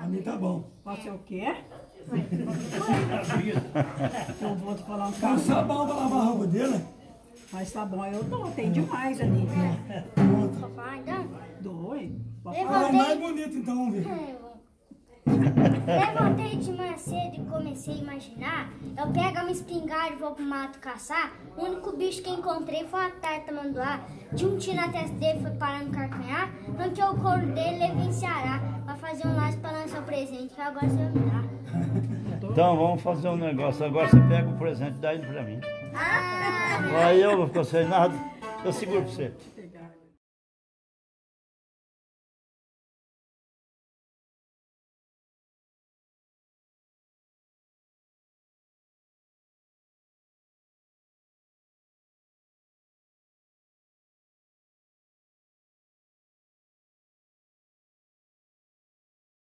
Pra mim tá bom. Pode ser o quê? Eu vou te falar um Dá um sabão pra lavar a roupa dele. Mas tá bom, eu dou, tem demais ali. Papai, então? Dou, hein? Ela é mais bonita então, vamos ver. Levantei de manhã cedo e comecei a imaginar. Eu pego a minha espingarda e vou pro mato caçar. O único bicho que encontrei foi uma tartamanduá. De um tiro na testa dele, foi parar no carcanhar. Arranquei o couro dele, levei em Ceará. Pra fazer um laço pra lançar o presente, que agora você vai me dar. Então vamos fazer um negócio. Agora você pega o presente e dá ele pra mim. Aí eu vou ficar sem nada. Eu seguro pra você.